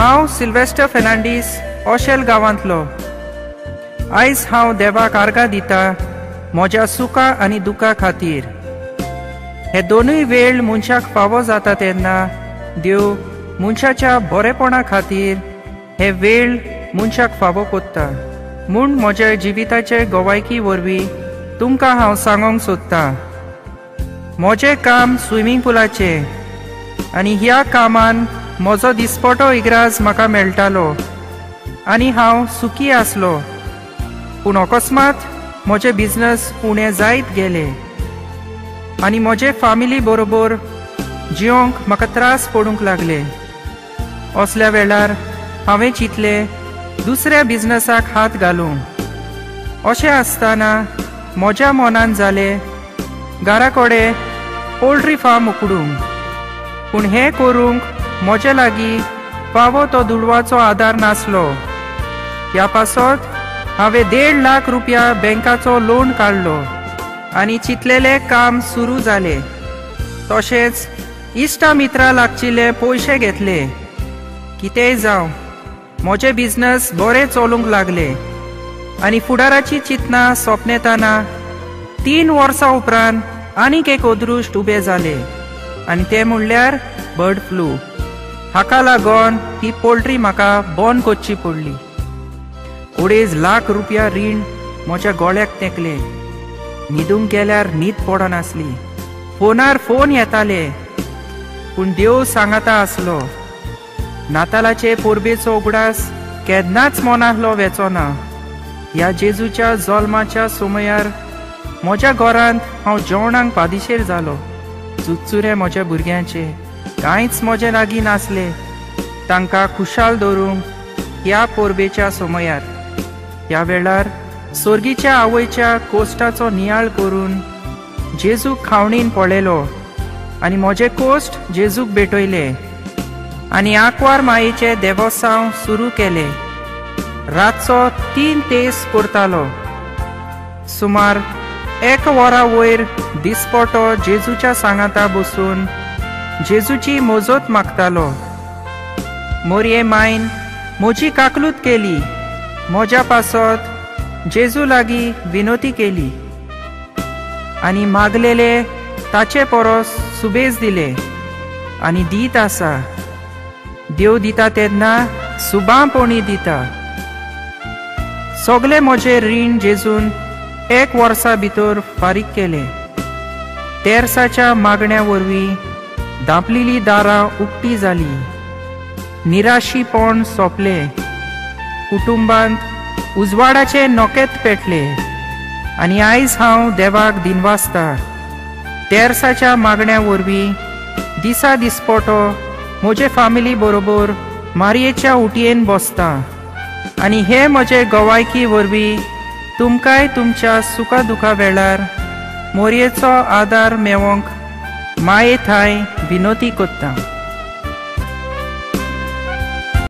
हांव सिल्वेस्टर फेर्नांडीस ओशेल गांवांतलो। आयज हांव देवाक आर्गां दिता म्हज्या सुखा आनी दुखा खातीर। हे दोनूय वेळ मनशाक फावो जाता तेन्ना देव मनशाच्या बरेपणा खातीर हे वेळ मनशाक फावो कोत्ता म्हूण म्हज्या जिविताचे गोवायकी वरवीं तुमकां हांव सांगूंक सोदतां। म्हजें काम स्विमींग पुलाचे आनी ह्या कामान म्हजो दिसपटो इग्राज म्हाका मेळटालो आनी हांव सुखी आसलो। पूण अकस्मात म्हजें बिझनस उणें जायत गेलें आनी म्हजे फॅमिली बरोबर जिवंक म्हाका त्रास पडूंक लागले। असल्या वेळार हांवें चिंतलें दुसऱ्या बिझनसाक हात घालूं। अशें आसतना म्हज्या मनान जालें घरा कडेन पोल्ट्री फार्म उखडूंक, पूण हें करूंक म्हजे लागीं फावो तो दुडवाचो आदार नासलो। ह्या पासत हांवें 1.5 लाख रुपया बँकाचो लोन काडलो आनी चिंतलेलें काम सुरू जालें। तशेंच इश्टा मित्रां लागचिल्ले पयशे घेतले। कितेंय जावं म्हजें बिझनस बरें चलूंक लागलें आनी फुडाराची चिंतना सोंपनेताना 3 वर्सां उपरांत आनीक एक अदृश्ट उबें जालें आनी तें म्हणल्यार बर्ड फ्लू। हाका लागून ही पोल्ट्री म्हाका बंद करची पडली। 2.5 लाख रुपया रीण म्हज्या गोळ्याक तेंकले। न्हिदूंक गेल्यार न्हीद पडनासली। फोनार फोन येताले पूण देव सांगता आसलो। नातालाचे पोरबेचो उगडास केन्नाच मनाहलो वेचोना। ह्या जेजूच्या जल्माच्या समयार म्हज्या घरांत हांव जेवणाक पादेशीर जालो। चुचुरे म्हज्या भुरग्यांचे कांयच म्हजे लागीं नासले तांकां खुशाल दवरूंक ह्या पोरबेच्या समयार। ह्या वेळार सोर्गीच्या आवयच्या कोश्टाचो नियाळ करून जेजूक खावणीन पळयलो आनी म्हजे कोश्ट जेजूक भेटयले आनी आंकवार मायेचे देवोत्सव सुरू केले। रातचो 3 तेस करतालो। सुमार 1 वरा वयर दिसपटो जेजूच्या सांगाता बसून जेजूची मोजत मागतालो। मोरये मायन म्हजी काकलूत केली। म्हज्या पासत जेजू लागीं विनोती केली आनी मागलेले ताचे परस सुबेज दिले आनी दीत आसा। देव दिता तेन्ना सुबांपणी दिता। सगळे म्हजे रीण जेजून 1 वर्सा भितर फारीक केले। तेर्साच्या मागण्या वरवीं धांपलेलीं दारां उक्ती जालीं। निराशीपण सोंपलें। कुटुंबांत उजवाडाचे नोकेत पेटले आनी आयज हांव देवाक दिनवासता। तेर्साच्या मागण्या वरवीं दिसा दिसपटो म्हजे फॅमिली बरोबर मारयेच्या उटयेन बसता आनी हे म्हजे गोवायकी वरवीं तुमकांय तुमच्या सुखा दुखा वेळार मोरयेचो आदार मेळोवंक माये थंय विनोती कोत्ता।